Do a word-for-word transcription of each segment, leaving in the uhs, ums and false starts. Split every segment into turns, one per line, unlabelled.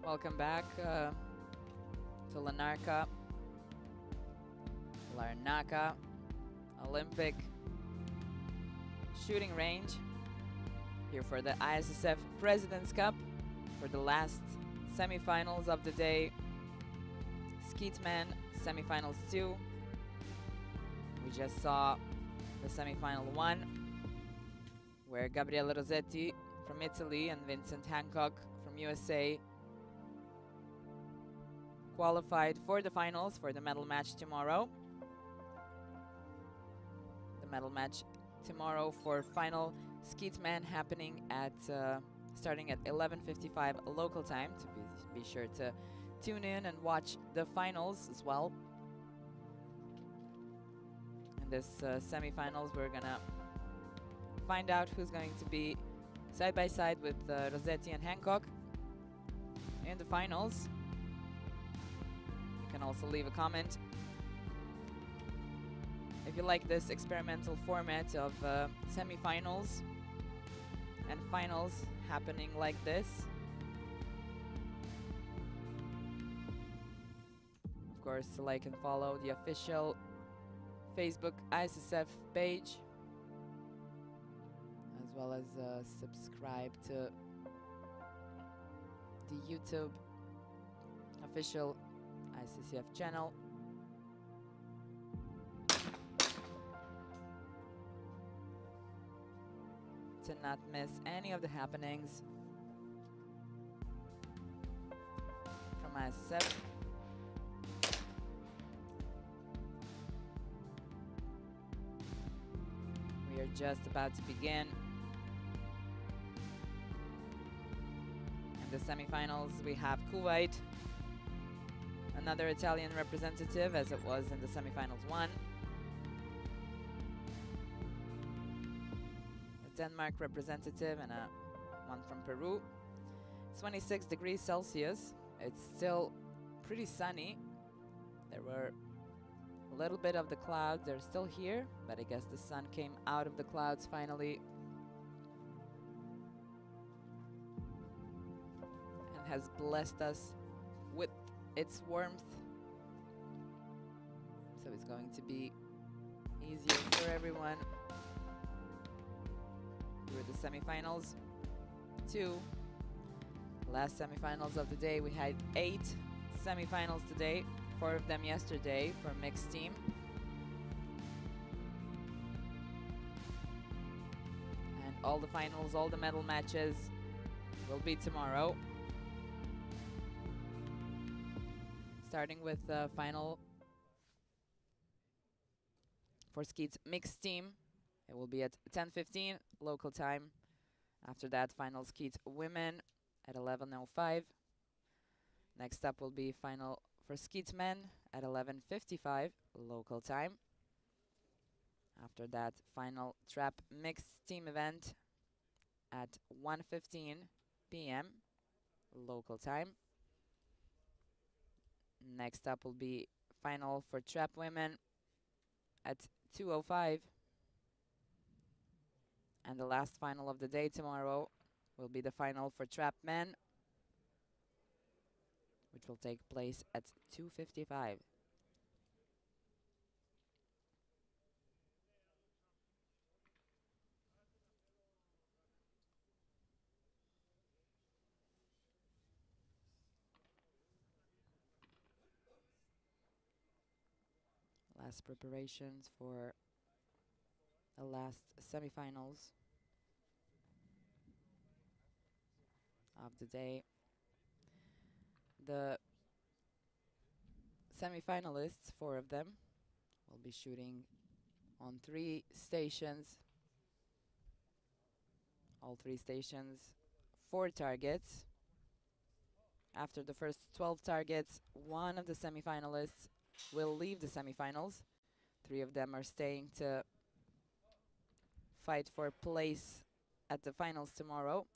Welcome back uh, to Larnaca, Larnaca Olympic Shooting Range here for the I S S F President's Cup for the last semifinals of the day. Skeetmen semifinals two. We just saw the semifinal one, where Gabriele Rossetti from Italy and Vincent Hancock from U S A qualified for the finals for the medal match tomorrow. The medal match tomorrow for final Skeetmen happening at uh, starting at eleven fifty-five local time. To be, be sure to tune in and watch the finals as well. In this uh, semifinals, we're gonna find out who's going to be side by side with uh, Rossetti and Hancock in the finals. You can also leave a comment if you like this experimental format of uh, semifinals and finals happening like this. Of course, like and follow the official Facebook I S S F page, as well as uh, subscribe to the YouTube official I S S F channel. To not miss any of the happenings from I S S F. We are just about to begin. In the semifinals, we have Kuwait, another Italian representative, as it was in the semifinals one. A Denmark representative and a one from Peru. It's twenty-six degrees Celsius. It's still pretty sunny. There were a little bit of the clouds. They're still here, but I guess the sun came out of the clouds finally and has blessed us with its warmth. So it's going to be easier for everyone through the semifinals. Two last semifinals of the day. We had eight semifinals today, four of them yesterday for mixed team. And all the finals, all the medal matches will be tomorrow. Starting with the final for Skeet's mixed team. It will be at ten fifteen local time. After that, final Skeet women at eleven oh five. Next up will be final for Skeet men at eleven fifty-five local time. After that, final trap mixed team event at one fifteen p m local time. Next up will be final for trap women at two oh five. And the last final of the day tomorrow will be the final for trap men, which will take place at two fifty-five. Last preparations for the last semifinals of the day. The semifinalists, four of them, will be shooting on three stations. All three stations, four targets. After the first twelve targets, one of the semifinalists will leave the semifinals. Three of them are staying to fight for place at the finals tomorrow.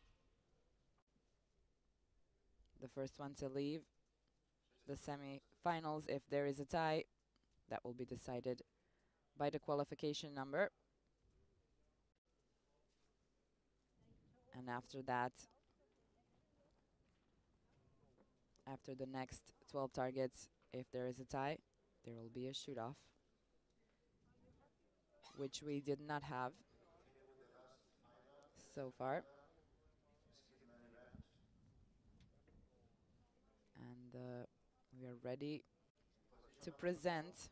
The first one to leave the semi-finals, if there is a tie, that will be decided by the qualification number. And after that, After the next twelve targets, if there is a tie, there will be a shoot-off, which we did not have so far. And uh, we are ready to present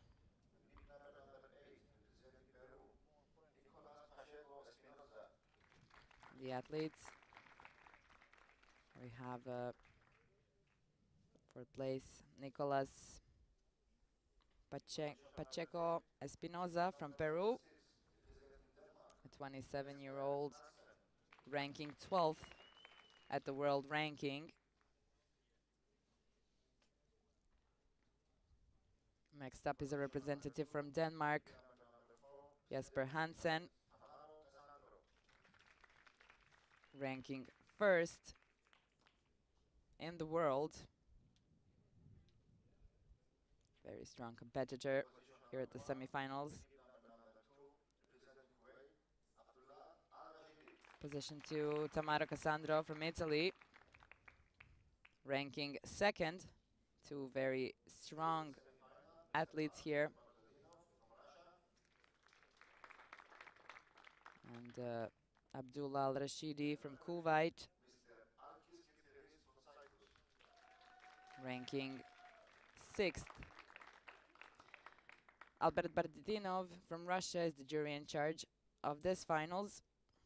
the athletes. We have uh, fourth place, Nicolas Pache Pacheco Espinoza from Peru, a twenty-seven-year-old ranking twelfth at the world ranking. Next up is a representative from Denmark, Jesper Hansen, ranking first in the world. Very strong competitor here at the semifinals. Position two, Tamara Cassandro from Italy, ranking second. Two very strong athletes here. And uh, Abdullah Al-Rashidi from Kuwait, ranking sixth. Albert Barditinov from Russia is the jury in charge of this finals.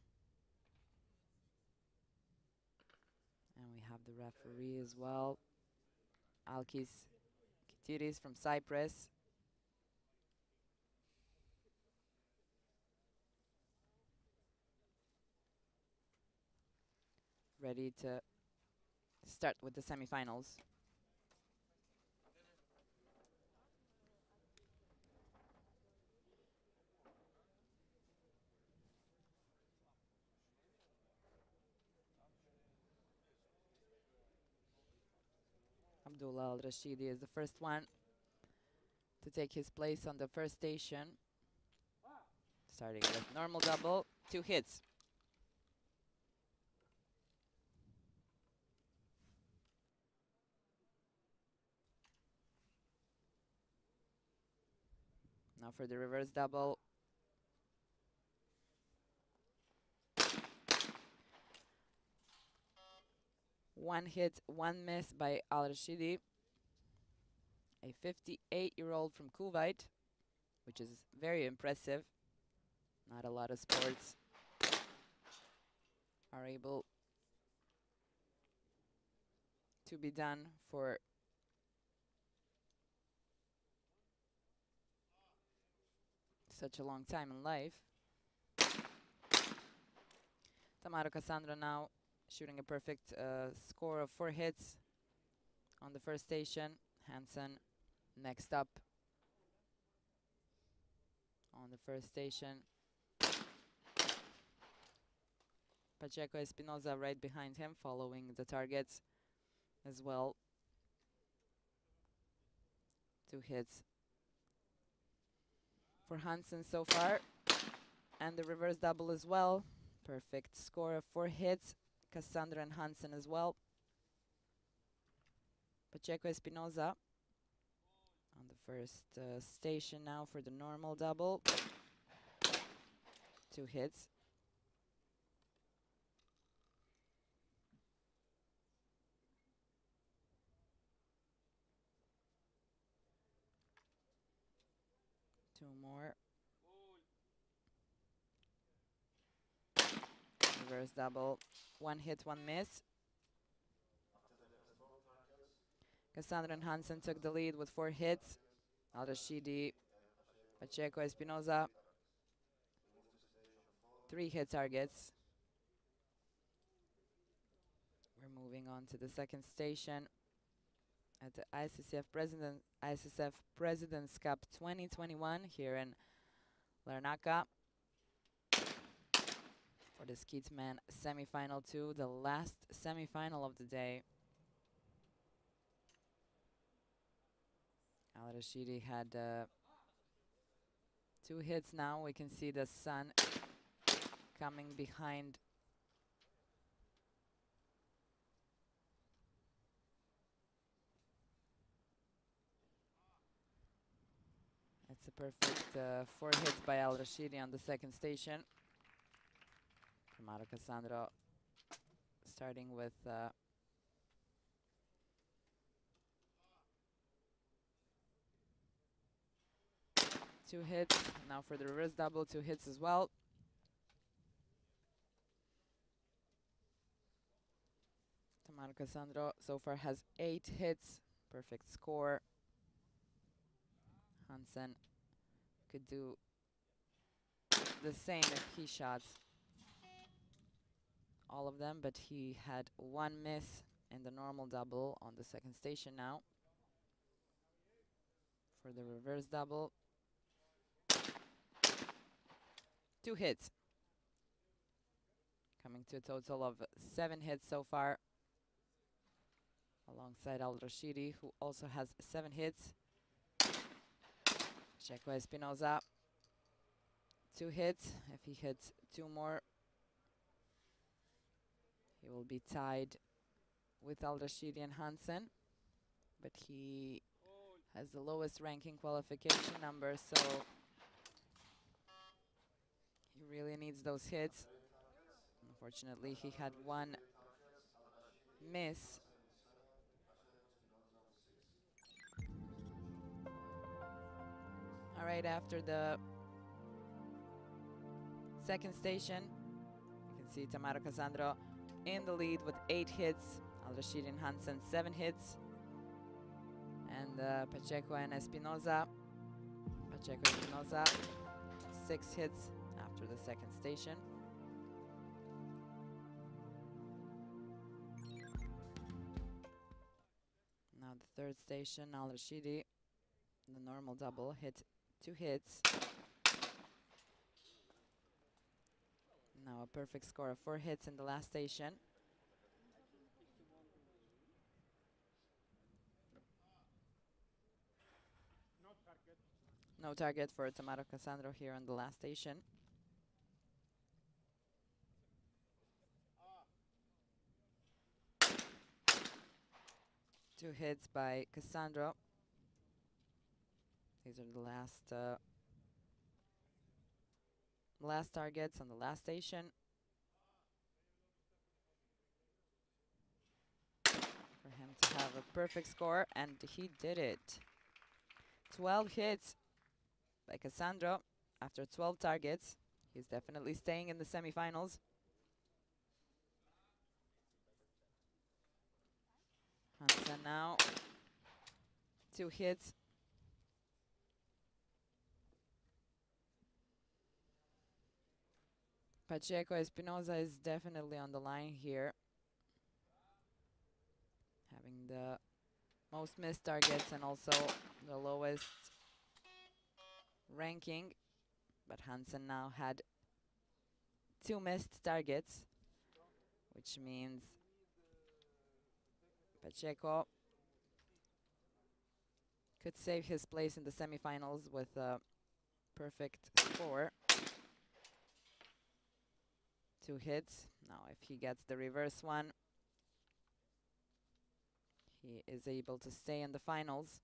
And we have the referee as well, Alkis Kitiris from Cyprus. Ready to start with the semifinals. Abdullah Al-Rashidi is the first one to take his place on the first station. Starting with normal double, two hits. Now for the reverse double. One hit, one miss by Al-Rashidi, a fifty-eight-year-old from Kuwait, which is very impressive. Not a lot of sports are able to be done for such a long time in life. Tamara Cassandra now shooting a perfect uh, score of four hits on the first station. Hansen next up on the first station. Pacheco Espinoza right behind him, following the targets as well. Two hits for Hansen so far, and the reverse double as well. Perfect score of four hits, Cassandra and Hansen as well. Pacheco Espinoza on the first uh, station now for the normal double. Two hits. Two more. Reverse double. One hit, one miss. Cassandra and Hansen took the lead with four hits. Al-Rashidi, Pacheco Espinoza, three hit targets. We're moving on to the second station at the I C C F President I C C F Presidents Cup twenty twenty-one here in Larnaca for the Skeetsman semifinal two, the last semifinal of the day. Al-Rashidi had uh, two hits now. We can see the sun coming behind It's a perfect uh, four hits by Al Rashidi on the second station. Tamara Cassandro starting with uh, two hits. Now for the reverse double, two hits as well. Tamara Cassandro so far has eight hits. Perfect score. Hansen could do the same if he shots all of them, but he had one miss in the normal double on the second station now. For the reverse double, two hits. Coming to a total of seven hits so far. Alongside Al Rashidi, who also has seven hits. Pacheco Espinoza, two hits. If he hits two more, he will be tied with Al Rashidi and Hansen. But he has the lowest ranking qualification number, so he really needs those hits. Unfortunately, he had one miss. All right, after the second station, you can see Tamara Cassandro in the lead with eight hits. Al Rashidi and Hansen, seven hits. And uh, Pacheco and Espinoza. Pacheco Espinoza, six hits after the second station. Now the third station, Al Rashidi, the normal double, hit two hits. Now a perfect score of four hits in the last station. No target for Tamara Cassandro here on the last station. Two hits by Cassandro. These are the last uh, last targets on the last station. For him to have a perfect score, and he did it. twelve hits by Cassandro after twelve targets. He's definitely staying in the semifinals. Hansen now, two hits. Pacheco Espinoza is definitely on the line here, having the most missed targets and also the lowest ranking. But Hansen now had two missed targets, which means Pacheco could save his place in the semifinals with a perfect score. Two hits. Now if he gets the reverse one, he is able to stay in the finals.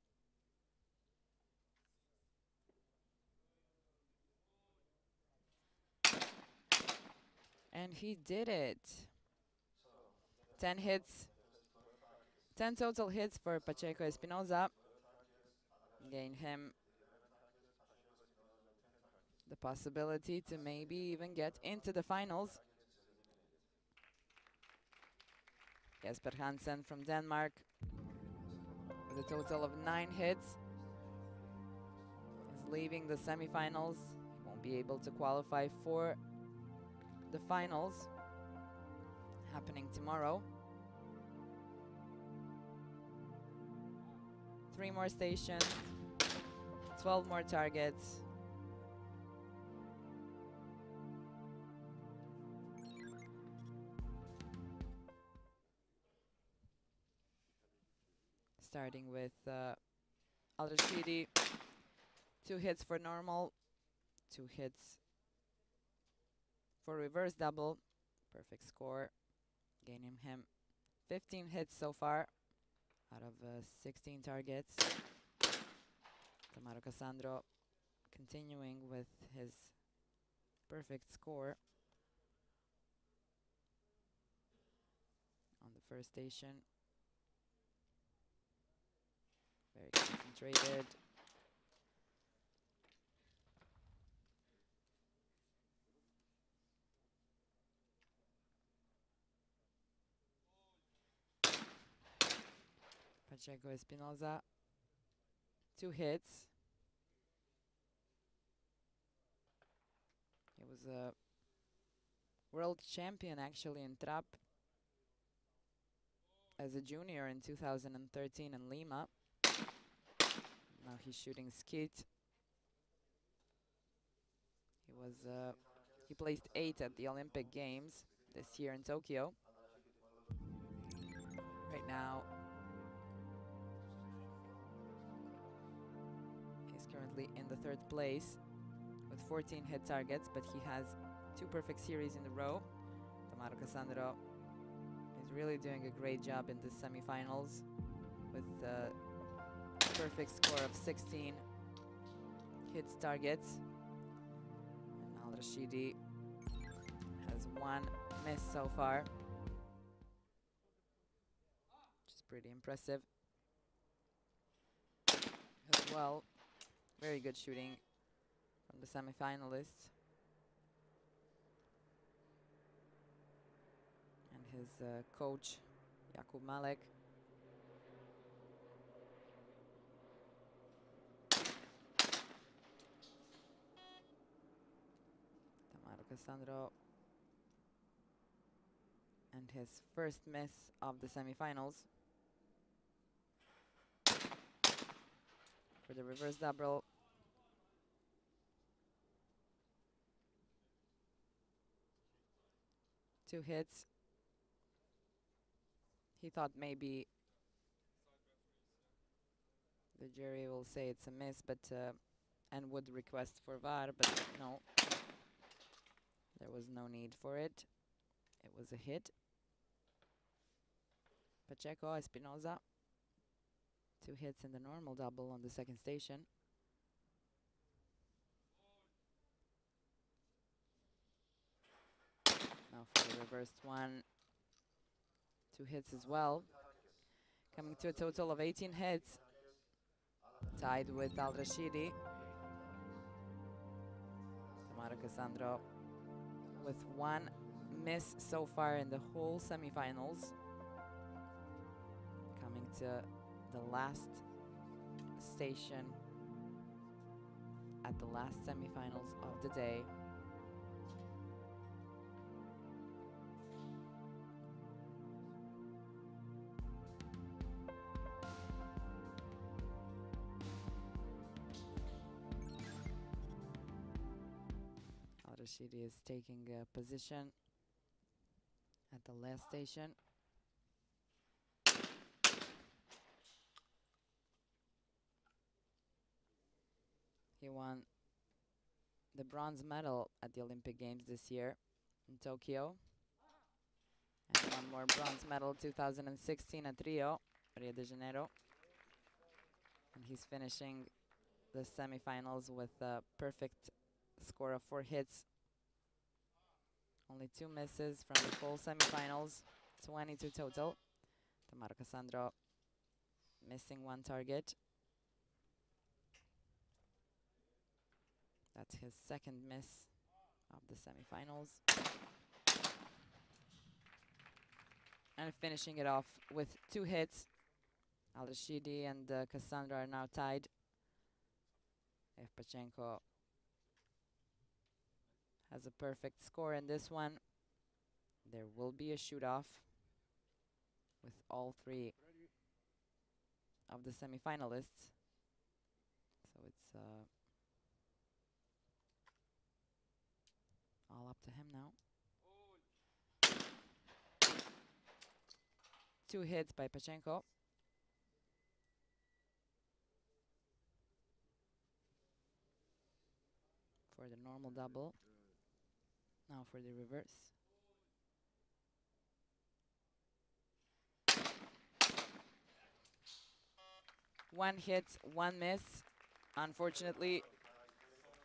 And he did it. ten hits. ten total hits for Pacheco Espinoza. Gain him the possibility to maybe even get into the finals. Jesper Hansen from Denmark with a total of nine hits is leaving the semifinals. He won't be able to qualify for the finals happening tomorrow. Three more stations, twelve more targets. Starting with uh, Al Rashidi, two hits for normal, two hits for reverse double, perfect score, gaining him fifteen hits so far out of uh, sixteen targets. Tamara Cassandro continuing with his perfect score on the first station. Very concentrated. Pacheco Espinoza. Two hits. He was a world champion actually in trap as a junior in two thousand thirteen in Lima. Now he's shooting skeet. He was uh, he placed eighth at the Olympic Games this year in Tokyo. Right now, he's currently in the third place with fourteen hit targets, but he has two perfect series in a row. Tamaro Cassandro is really doing a great job in the semifinals with a perfect score of sixteen hits targets. And Al Rashidi has one miss so far, which is pretty impressive as well. Very good shooting from the semifinalists. And his uh, coach, Jakub Malek. Tamaro Cassandro and his first miss of the semifinals. For the reverse double. Two hits. He thought maybe the jury will say it's a miss, but uh, and would request for V A R, but no. There was no need for it. It was a hit. Pacheco Espinoza. Two hits in the normal double on the second station. Now for the reversed one. Two hits as well. Coming to a total of eighteen hits. Tied with Al Rashidi. Tamaro Cassandro with one miss so far in the whole semifinals. Coming to the last station at the last semifinals of the day. Al Rashidi is taking a position at the last station. He won the bronze medal at the Olympic Games this year in Tokyo. And one more bronze medal two thousand sixteen at Rio, Rio de Janeiro. And he's finishing the semifinals with a perfect score of four hits. Only two misses from the full semifinals, twenty-two total. Tamaro Cassandro missing one target. That's his second miss of the semifinals. And finishing it off with two hits. Al Rashidi and uh, Cassandro are now tied. If Pachenko has a perfect score in this one, there will be a shoot-off with all three of the semifinalists. So it's uh, all up to him now. Two hits by Pachenko. For the normal double. Now for the reverse. One hit, one miss. Unfortunately,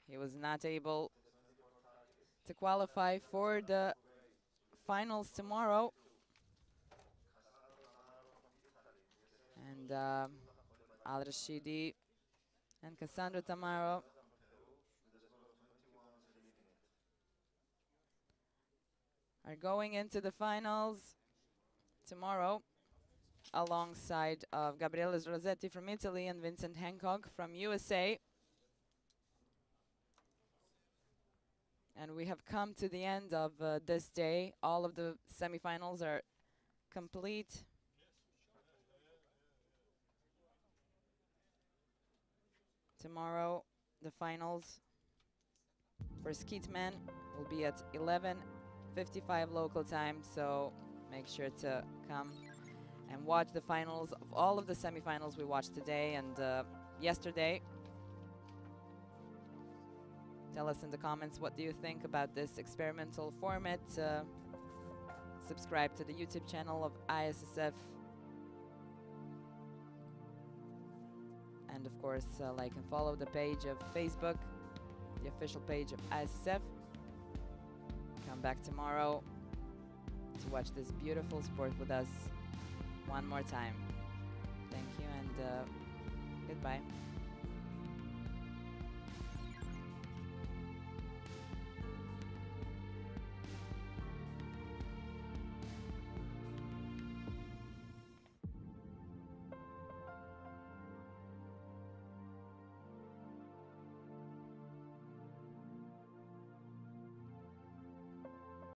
he was not able to qualify for the finals tomorrow. And um, Al Rashidi and Cassandra Tamaro are going into the finals tomorrow alongside of Gabriele Rosetti from Italy and Vincent Hancock from U S A. And we have come to the end of uh, this day. All of the semifinals are complete. Tomorrow, the finals for skeet men will be at eleven fifty-five local time, so make sure to come and watch the finals of all of the semifinals we watched today and uh, yesterday. Tell us in the comments what do you think about this experimental format. Uh, subscribe to the YouTube channel of I S S F. And of course, uh, like and follow the page of Facebook, the official page of I S S F. Come back tomorrow to watch this beautiful sport with us one more time. Thank you and uh, goodbye.